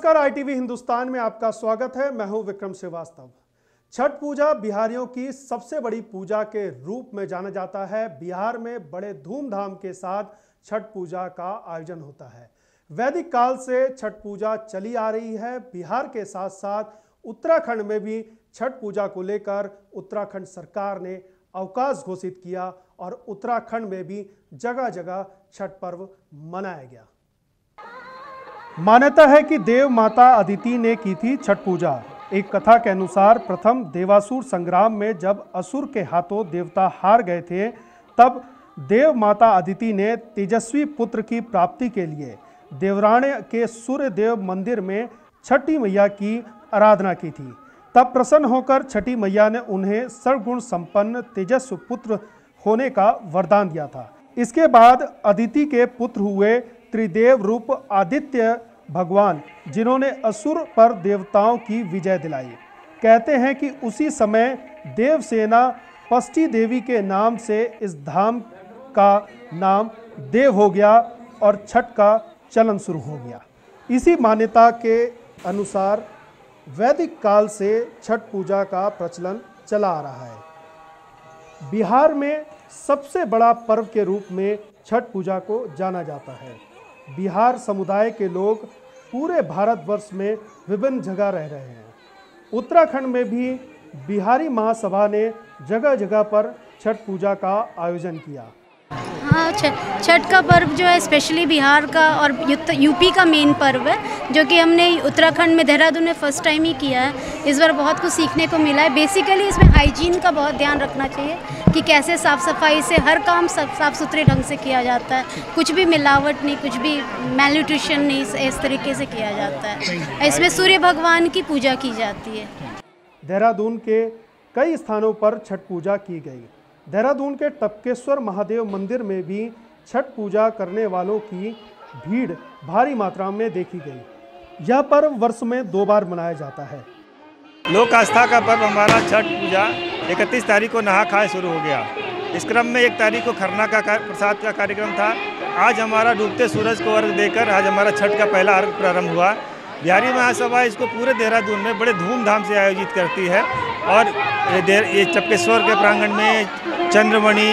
नमस्कार, ITV हिंदुस्तान में आपका स्वागत है। मैं हूं विक्रम श्रीवास्तव। छठ पूजा बिहारियों की सबसे बड़ी पूजा के रूप में जाना जाता है। बिहार में बड़े धूमधाम के साथ छठ पूजा का आयोजन होता है। वैदिक काल से छठ पूजा चली आ रही है। बिहार के साथ साथ उत्तराखंड में भी छठ पूजा को लेकर उत्तराखंड सरकार ने अवकाश घोषित किया और उत्तराखंड में भी जगह जगह छठ पर्व मनाया गया। मान्यता है कि देव माता अदिति ने की थी छठ पूजा। एक कथा के अनुसार प्रथम देवासुर संग्राम में जब असुर के हाथों देवता हार गए थे, तब देव माता अदिति ने तेजस्वी पुत्र की प्राप्ति के लिए देवराण्य के सूर्य देव मंदिर में छठी मैया की आराधना की थी। तब प्रसन्न होकर छठी मैया ने उन्हें सर्वगुण संपन्न तेजस्वी पुत्र होने का वरदान दिया था। इसके बाद अदिति के पुत्र हुए त्रिदेव रूप आदित्य भगवान, जिन्होंने असुर पर देवताओं की विजय दिलाई। कहते हैं कि उसी समय देवसेना पष्टी देवी के नाम से इस धाम का नाम देव हो गया और छठ का चलन शुरू हो गया। इसी मान्यता के अनुसार वैदिक काल से छठ पूजा का प्रचलन चला आ रहा है। बिहार में सबसे बड़ा पर्व के रूप में छठ पूजा को जाना जाता है। बिहार समुदाय के लोग पूरे भारतवर्ष में विभिन्न जगह रह रहे हैं। उत्तराखंड में भी बिहारी महासभा ने जगह जगह पर छठ पूजा का आयोजन किया। हाँ, छठ का पर्व जो है स्पेशली बिहार का और यूपी का मेन पर्व है, जो कि हमने उत्तराखंड में देहरादून में फर्स्ट टाइम ही किया है। इस बार बहुत कुछ सीखने को मिला है। बेसिकली इसमें हाइजीन का बहुत ध्यान रखना चाहिए कि कैसे साफ़ सफाई से हर काम साफ़ सुथरे ढंग से किया जाता है। कुछ भी मिलावट नहीं, कुछ भी मैलन्यूट्रिशन नहीं, इस तरीके से किया जाता है। इसमें सूर्य भगवान की पूजा की जाती है। देहरादून के कई स्थानों पर छठ पूजा की गई। देहरादून के टपकेश्वर महादेव मंदिर में भी छठ पूजा करने वालों की भीड़ भारी मात्रा में देखी गई। यह पर्व वर्ष में 2 बार मनाया जाता है। लोक आस्था का पर्व हमारा छठ पूजा 31 तारीख को नहा खाए शुरू हो गया। इस क्रम में 1 तारीख को खरना का प्रसाद का कार्यक्रम था। आज हमारा डूबते सूरज को अर्घ देकर आज हमारा छठ का पहला अर्घ प्रारंभ हुआ। बिहारी महासभा इसको पूरे देहरादून में बड़े धूमधाम से आयोजित करती है और ये टपकेश्वर के प्रांगण में चंद्रमणि,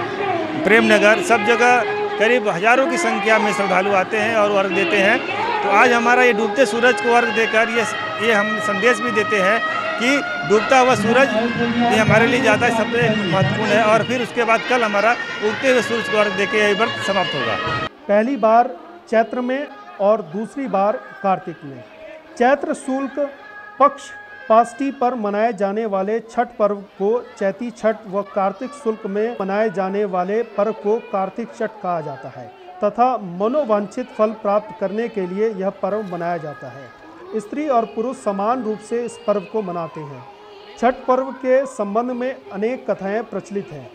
प्रेमनगर, सब जगह करीब हजारों की संख्या में श्रद्धालु आते हैं और अर्घ देते हैं। तो आज हमारा ये डूबते सूरज को अर्घ देकर ये हम संदेश भी देते हैं कि डूबता हुआ सूरज ये हमारे लिए ज़्यादा सबसे महत्वपूर्ण है। और फिर उसके बाद कल हमारा उगते हुए सूरज को अर्घ देकर यह व्रत समाप्त होगा। पहली बार चैत्र में और दूसरी बार कार्तिक में। चैत्र शुक्ल पक्ष पाष्टी पर मनाए जाने वाले छठ पर्व को चैती छठ व कार्तिक शुक्ल में मनाए जाने वाले पर्व को कार्तिक छठ कहा जाता है तथा मनोवांछित फल प्राप्त करने के लिए यह पर्व मनाया जाता है। स्त्री और पुरुष समान रूप से इस पर्व को मनाते हैं। छठ पर्व के संबंध में अनेक कथाएं प्रचलित हैं।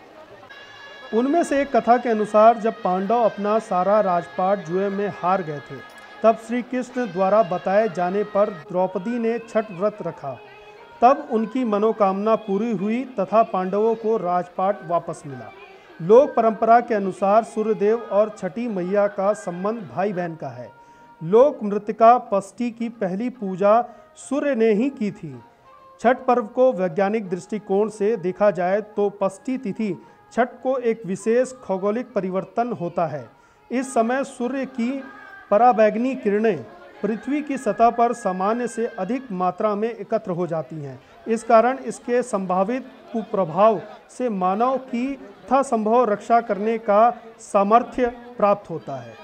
उनमें से एक कथा के अनुसार जब पांडव अपना सारा राजपाट जुए में हार गए थे, तब श्री कृष्ण द्वारा बताए जाने पर द्रौपदी ने छठ व्रत रखा। तब उनकी मनोकामना पूरी हुई तथा पांडवों को राजपाट वापस मिला। लोक परंपरा के अनुसार सूर्यदेव और छठी मैया का संबंध भाई बहन का है। लोक मृतिका पष्टी की पहली पूजा सूर्य ने ही की थी। छठ पर्व को वैज्ञानिक दृष्टिकोण से देखा जाए तो पष्टी तिथि छठ को एक विशेष खगोलिक परिवर्तन होता है। इस समय सूर्य की पराबैंगनी किरणें पृथ्वी की सतह पर सामान्य से अधिक मात्रा में एकत्र हो जाती हैं। इस कारण इसके संभावित कुप्रभाव से मानव की यथासंभव रक्षा करने का सामर्थ्य प्राप्त होता है।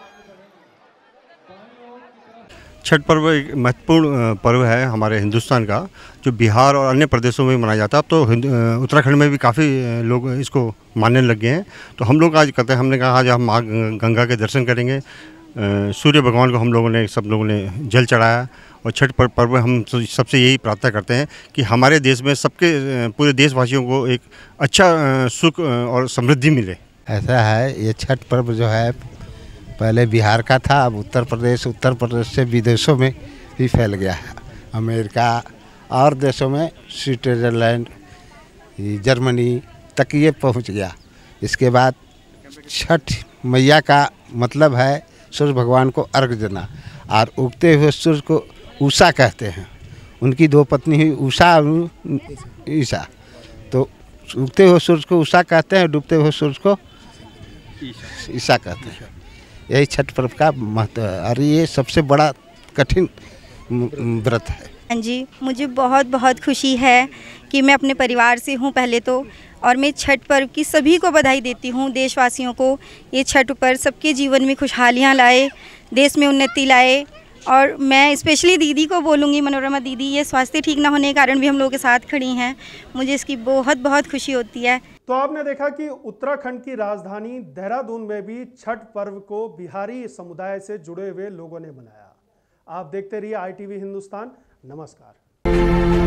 छठ पर्व एक महत्वपूर्ण पर्व है हमारे हिंदुस्तान का, जो बिहार और अन्य प्रदेशों में मनाया जाता है। अब तो उत्तराखंड में भी काफ़ी लोग इसको मानने लग गए हैं। तो हम लोग आज कहते हैं, हमने कहा आज हम माँ गंगा के दर्शन करेंगे। सूर्य भगवान को हम लोगों ने सब लोगों ने जल चढ़ाया और छठ पर्व हम सबसे यही प्रार्थना करते हैं कि हमारे देश में सबके पूरे देशवासियों को एक अच्छा सुख और समृद्धि मिले। ऐसा है, ये छठ पर्व जो है पहले बिहार का था, अब उत्तर प्रदेश से विदेशों में भी फैल गया है। अमेरिका और देशों में स्विट्ज़रलैंड, जर्मनी तक ये पहुंच गया। इसके बाद छठ मैया का मतलब है सूर्य भगवान को अर्घ देना। और उगते हुए सूरज को उषा कहते हैं। उनकी दो पत्नी हुई उषा और ईशा। तो उगते हुए सूरज को उषा कहते हैं, डूबते हुए सूरज को ईशा कहते हैं। यही छठ पर्व का महत्व है और ये सबसे बड़ा कठिन व्रत है। हाँ जी, मुझे बहुत बहुत खुशी है कि मैं अपने परिवार से हूँ पहले तो, और मैं छठ पर्व की सभी को बधाई देती हूँ, देशवासियों को। ये छठ पर्व सबके जीवन में खुशहालियाँ लाए, देश में उन्नति लाए। और मैं स्पेशली दीदी को बोलूँगी, मनोरमा दीदी, ये स्वास्थ्य ठीक ना होने के कारण भी हम लोगों के साथ खड़ी हैं। मुझे इसकी बहुत बहुत खुशी होती है। तो आपने देखा कि उत्तराखंड की राजधानी देहरादून में भी छठ पर्व को बिहारी समुदाय से जुड़े हुए लोगों ने मनाया। आप देखते रहिए ITV हिंदुस्तान। नमस्कार।